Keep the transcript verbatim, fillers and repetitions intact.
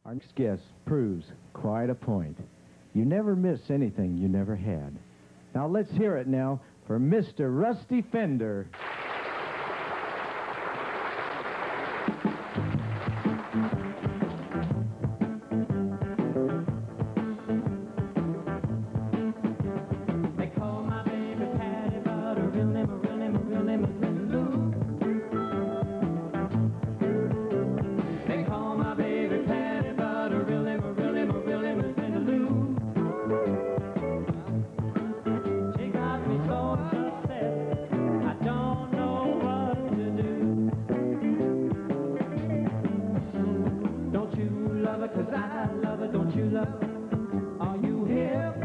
Our next guest proves quite a point. You never miss anything you never had. Now let's hear it now for Mister Rusty Fender. They call my baby Patty, but her real name, her real name, her real name is Linda Lou. They call my baby Patty, but her real name, her real name, her real name is Linda Lou. She got me so upset, I don't know what to do. Don't you love her, 'cause I love her, don't you love her? Are you here?